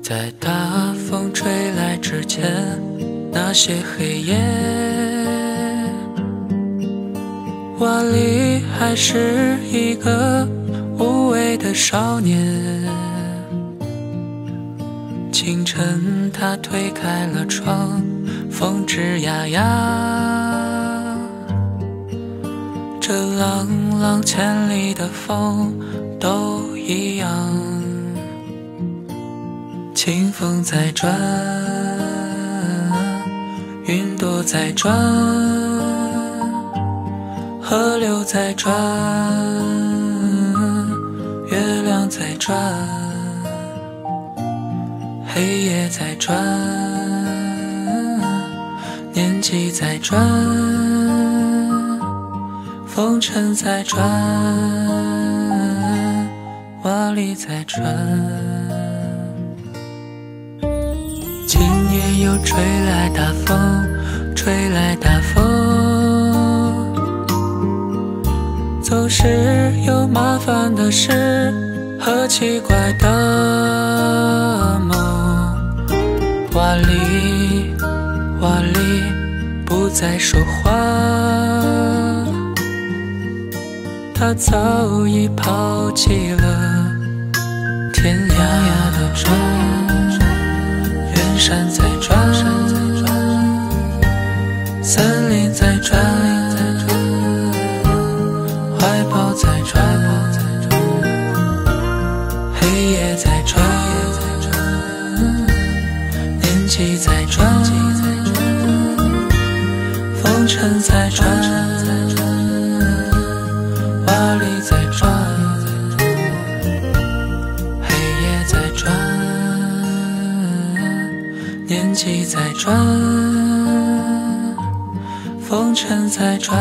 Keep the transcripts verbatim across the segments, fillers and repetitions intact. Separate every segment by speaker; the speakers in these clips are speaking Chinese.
Speaker 1: 在大风吹来之前，那些黑夜，瓦里还是一个无畏的少年。清晨他推开了窗，风吱呀呀，这朗朗千里的风都一样。清风在转，云朵在转，河流在转，月亮在转，黑夜在转，年纪在转，风尘在转，瓦砾在转。今夜又吹来大风，吹来大风，总是有麻烦的事和奇怪的梦。瓦砾，瓦砾不再说话，他早已抛弃了天涯的转。山在转，森林在转，怀抱在转，黑夜在转，年纪在转，风尘在转，瓦砾在转，黑夜在转，年纪在转，风尘在转，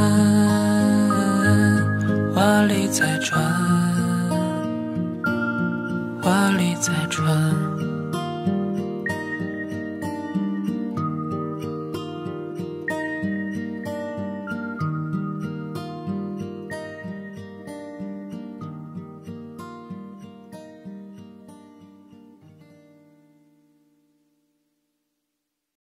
Speaker 1: 瓦砾在转，瓦砾在转。